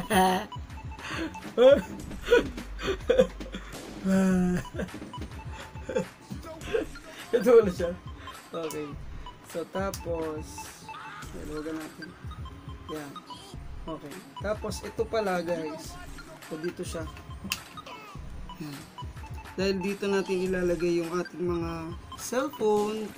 Ito wala siya. Okay. So, tapos, ilawagan natin. Yan. Okay. Tapos, ito pala guys. So, dito siya. Yan. Dahil dito natin ilalagay yung ating mga cellphone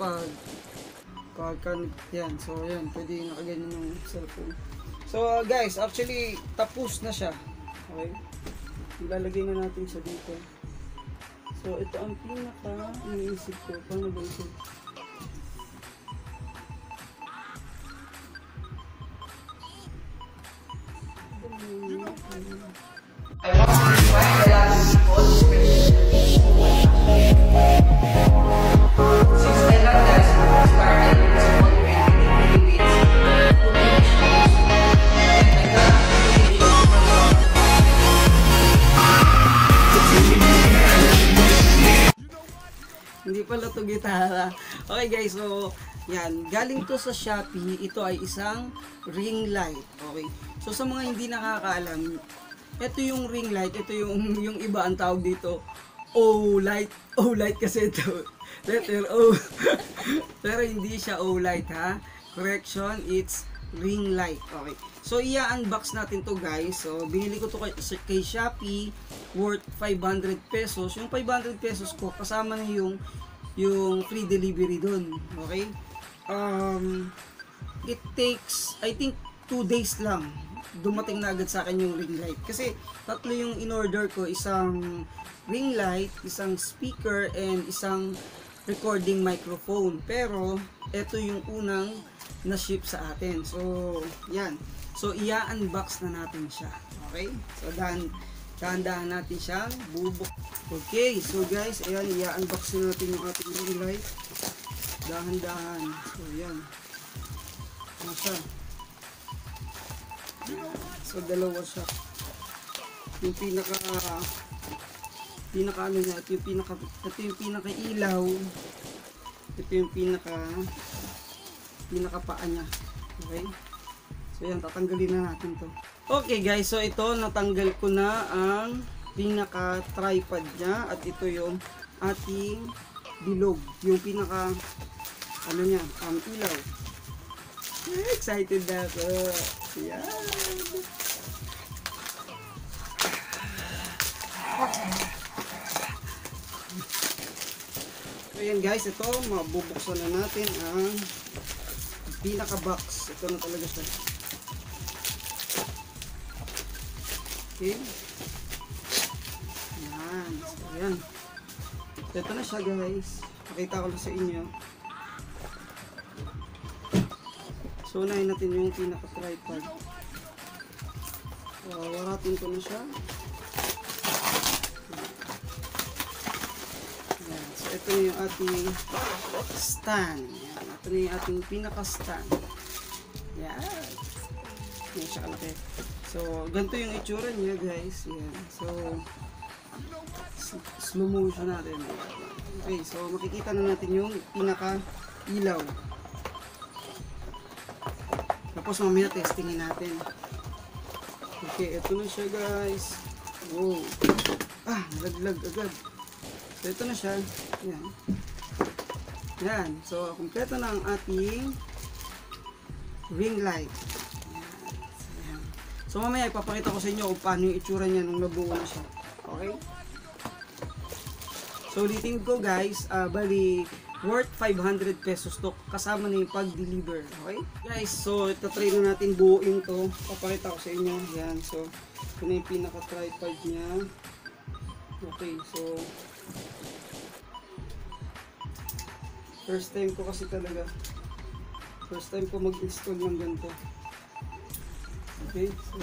yan. So, yan. Pwede nakaganyan yung cellphone. So, guys, actually, tapos na siya. Okay. Ilalagay na natin siya dito. So, ito ang pinaka iniisip ko. Paano ba ito? I want to invite the last people since I love that started in small Philippines. Hindi pala to gitara. Okay guys, so yan, galing to sa Shopee. Ito ay isang RingLight. Okay. So sa mga hindi nakakaalam, ito yung RingLight, ito yung iba ang tawag dito O-Light. O-Light kasi ito letter O. Pero hindi siya O-Light ha. Correction, it's RingLight. Okay. So i-unbox natin to guys. So binili ko to kay Shopee worth 500 pesos. Yung 500 pesos ko kasama na yung free delivery doon. Okay? It takes I think 2 days lang dumating na agad sa akin yung RingLight. Kasi tatlo yung in-order ko, isang RingLight, isang speaker, and isang recording microphone. Pero ito yung unang na-ship sa atin. So, yan. So, i-unbox na natin siya. Okay? So, dahan-dahan natin siyang bubuk. Okay. So, guys, ayan, i-unbox natin yung ating RingLight. Dahan-dahan. So, yan. Ano siya? So, dalawa siya. Yung pinaka ano niya, ito yung pinaka ilaw. Ito yung pinaka paa niya. Okay? So, yan, tatanggalin na natin to. Okay guys, so ito, natanggal ko na ang pinaka tripod niya. At ito yung ating bilog. Yung pinaka ano niya, ilaw. Excited na ako. Yan. So yan guys, ito mabubuksan na natin ang pinaka box. Ito na talaga siya. Okay. Yan. So yan. So ito na siya guys. Pakita ko lang sa inyo. So, unahin natin yung pinaka-tripod. So, waratin ko na siya. Ayan. So, ito na yung ating stand. Ayan. Ito na yung ating pinaka-stand. Ayan. Ayan siya kalaki. So, ganito yung itsura niya guys. Ayan. So, slow motion natin. Okay. So, makikita na natin yung pinaka-ilaw. Tapos mamaya testingin natin. Okay, ito na siya guys. Wow. Nalaglag agad. So ito na siya. Yan. Yan. So kompleto na ang ating RingLight. Yan. So mamaya ipapakita ko sa inyo kung paano yung itsura niya nung nabuo na siya. Okay? So ulitin ko guys, bali worth 500 pesos to, kasama na yung pag-deliver. Okay? Guys, so ito-try na natin buuin to. Papakita ko sa inyo. Yan, so ito na yung pinaka-tripod niya. Okay, so first time ko kasi talaga. First time ko mag-install ng ganito. Okay, so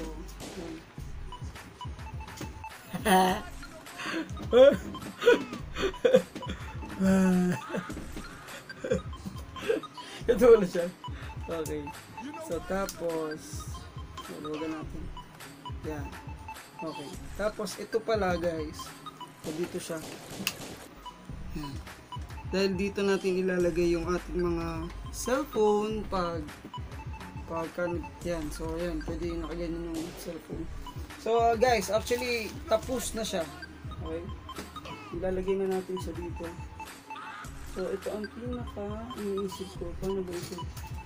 ito wala siya. Okay. So tapos ilawagan natin. Yan. Okay. Tapos ito pala guys. So dito siya. Yan. Dahil dito natin ilalagay yung ating mga cellphone yan. So, yan. Pwede nakaganyan yung cellphone. So, guys, actually, tapos na siya. Okay? Ilalagay na natin siya dito. So, ito ang iniisip ko. Paano ba ito?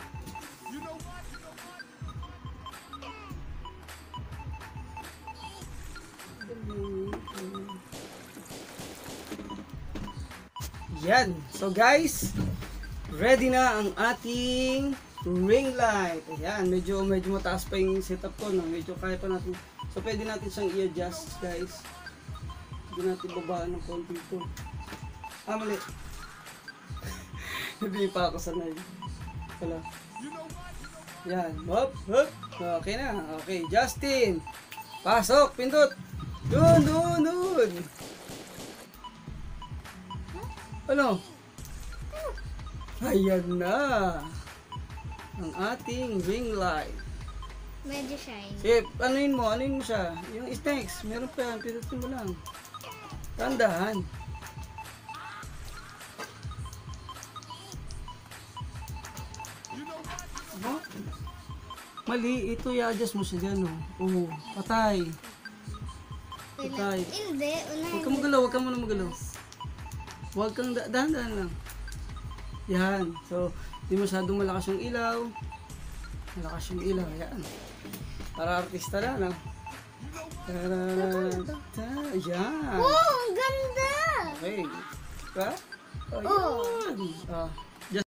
Yan. So, guys, ready na ang ating ring light. Ayan, medyo mataas pa yung setup ko, no? Medyo kaya pa natin. So, pwede natin siyang i-adjust, guys. Pwede natin babaan ng konti ito. Mali. Hindi pa ako sanay. Wala. Yan. Hop, hop. Okay na. Okay, Justin. Pasok, pindot. Dun. Ano? Ayan na. Ang ating ring light. Medyo shiny. Sip, anuin mo siya. Yung snakes, meron pa yan, pinutin mo lang. Tandahan. Ano? Mali, ito i-adjust mo siya dyan, oh. Oo, patay. Patay. Hindi, Huwag kang magalaw, huwag kang muna magalaw. Huwag kang dahan-dahan lang. Yan. So, di masyadong malakas yung ilaw. Malakas yung ilaw. Yan. Para artista na, no? Yan. Oh, ang ganda! Okay. Diba? Oh. Ayan.